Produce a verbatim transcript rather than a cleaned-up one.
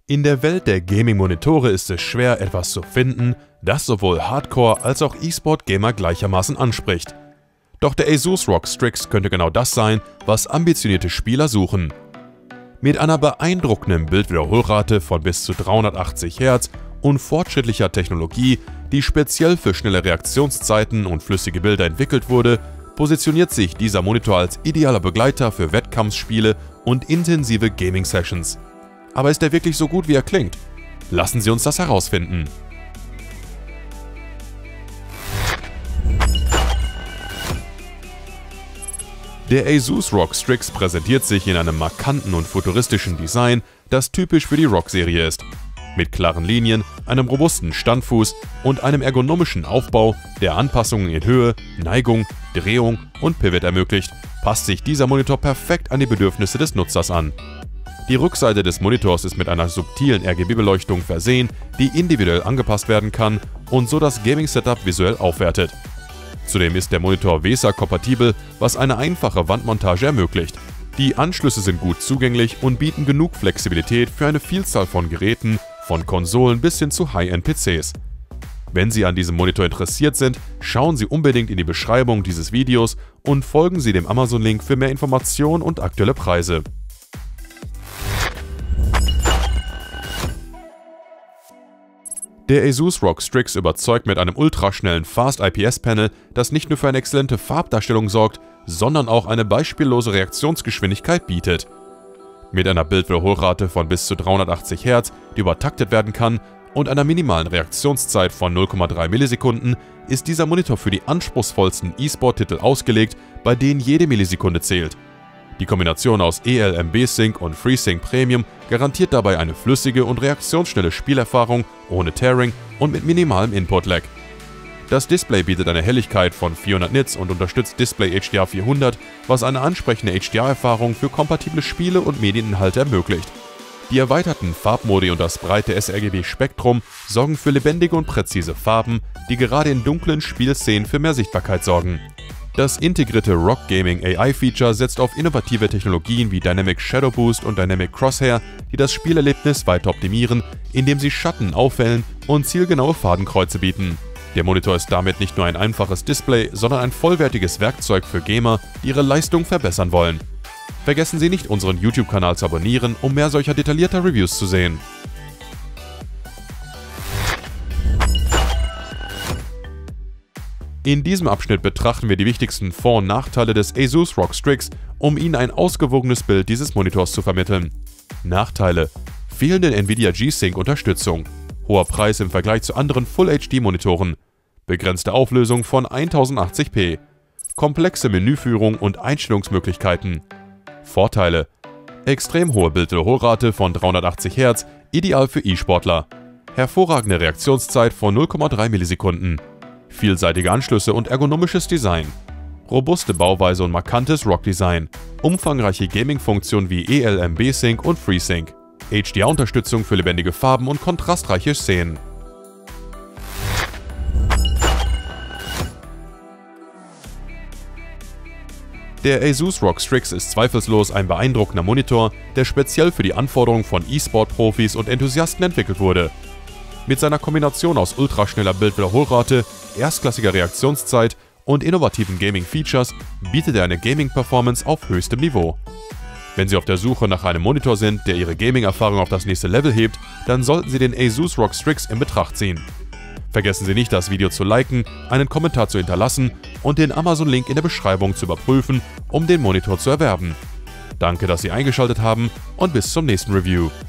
In der Welt der Gaming-Monitore ist es schwer, etwas zu finden, das sowohl Hardcore- als auch E-Sport-Gamer gleichermaßen anspricht. Doch der Asus ROG Strix könnte genau das sein, was ambitionierte Spieler suchen. Mit einer beeindruckenden Bildwiederholrate von bis zu dreihundertachtzig Hertz und fortschrittlicher Technologie, die speziell für schnelle Reaktionszeiten und flüssige Bilder entwickelt wurde, positioniert sich dieser Monitor als idealer Begleiter für Wettkampfspiele und intensive Gaming-Sessions. Aber ist er wirklich so gut, wie er klingt? Lassen Sie uns das herausfinden. Der Asus ROG Strix präsentiert sich in einem markanten und futuristischen Design, das typisch für die ROG-Serie ist. Mit klaren Linien, einem robusten Standfuß und einem ergonomischen Aufbau, der Anpassungen in Höhe, Neigung, Drehung und Pivot ermöglicht, passt sich dieser Monitor perfekt an die Bedürfnisse des Nutzers an. Die Rückseite des Monitors ist mit einer subtilen R G B-Beleuchtung versehen, die individuell angepasst werden kann und so das Gaming-Setup visuell aufwertet. Zudem ist der Monitor VESA-kompatibel, was eine einfache Wandmontage ermöglicht. Die Anschlüsse sind gut zugänglich und bieten genug Flexibilität für eine Vielzahl von Geräten, von Konsolen bis hin zu High-End-P Cs. Wenn Sie an diesem Monitor interessiert sind, schauen Sie unbedingt in die Beschreibung dieses Videos und folgen Sie dem Amazon-Link für mehr Informationen und aktuelle Preise. Der Asus ROG Strix überzeugt mit einem ultraschnellen Fast I P S-Panel, das nicht nur für eine exzellente Farbdarstellung sorgt, sondern auch eine beispiellose Reaktionsgeschwindigkeit bietet. Mit einer Bildwiederholrate von bis zu dreihundertachtzig Hertz, die übertaktet werden kann, und einer minimalen Reaktionszeit von null Komma drei Millisekunden ist dieser Monitor für die anspruchsvollsten E-Sport-Titel ausgelegt, bei denen jede Millisekunde zählt. Die Kombination aus E L M B-Sync und FreeSync Premium garantiert dabei eine flüssige und reaktionsschnelle Spielerfahrung ohne Tearing und mit minimalem Input-Lag. Das Display bietet eine Helligkeit von vierhundert Nits und unterstützt Display H D R vierhundert, was eine ansprechende H D R-Erfahrung für kompatible Spiele und Medieninhalte ermöglicht. Die erweiterten Farbmodi und das breite sRGB-Spektrum sorgen für lebendige und präzise Farben, die gerade in dunklen Spielszenen für mehr Sichtbarkeit sorgen. Das integrierte ROG Gaming A I-Feature setzt auf innovative Technologien wie Dynamic Shadow Boost und Dynamic Crosshair, die das Spielerlebnis weiter optimieren, indem sie Schatten aufhellen und zielgenaue Fadenkreuze bieten. Der Monitor ist damit nicht nur ein einfaches Display, sondern ein vollwertiges Werkzeug für Gamer, die ihre Leistung verbessern wollen. Vergessen Sie nicht, unseren YouTube-Kanal zu abonnieren, um mehr solcher detaillierter Reviews zu sehen. In diesem Abschnitt betrachten wir die wichtigsten Vor- und Nachteile des Asus ROG Strix, um Ihnen ein ausgewogenes Bild dieses Monitors zu vermitteln. Nachteile: fehlende Nvidia G-Sync-Unterstützung, hoher Preis im Vergleich zu anderen Full H D-Monitoren, begrenzte Auflösung von tausendachtzig p, komplexe Menüführung und Einstellungsmöglichkeiten. Vorteile: extrem hohe Bildwiederholrate von dreihundertachtzig Hertz, ideal für E-Sportler, hervorragende Reaktionszeit von null Komma drei Millisekunden, vielseitige Anschlüsse und ergonomisches Design, robuste Bauweise und markantes ROG-Design, umfangreiche Gaming-Funktionen wie E L M B-Sync und FreeSync, H D R-Unterstützung für lebendige Farben und kontrastreiche Szenen. Der Asus ROG Strix ist zweifellos ein beeindruckender Monitor, der speziell für die Anforderungen von E-Sport-Profis und Enthusiasten entwickelt wurde. Mit seiner Kombination aus ultraschneller Bildwiederholrate, erstklassiger Reaktionszeit und innovativen Gaming-Features bietet er eine Gaming-Performance auf höchstem Niveau. Wenn Sie auf der Suche nach einem Monitor sind, der Ihre Gaming-Erfahrung auf das nächste Level hebt, dann sollten Sie den Asus ROG Strix in Betracht ziehen. Vergessen Sie nicht, das Video zu liken, einen Kommentar zu hinterlassen und den Amazon-Link in der Beschreibung zu überprüfen, um den Monitor zu erwerben. Danke, dass Sie eingeschaltet haben und bis zum nächsten Review.